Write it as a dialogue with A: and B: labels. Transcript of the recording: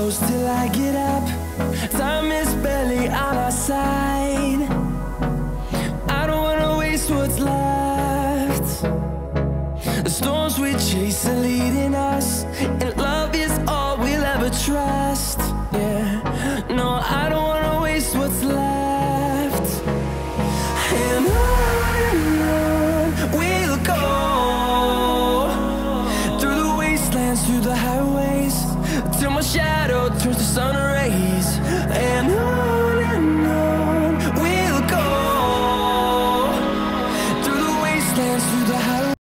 A: close till I get up. Time is barely on our side. I don't wanna waste what's left. The storms we chase are leading us, and love is all we'll ever trust. Yeah, no, I don't wanna waste what's left. And on we'll go, through the wastelands, through the highways, till my shadow turns to sun rays. And on we'll go, through the wastelands, through the highways.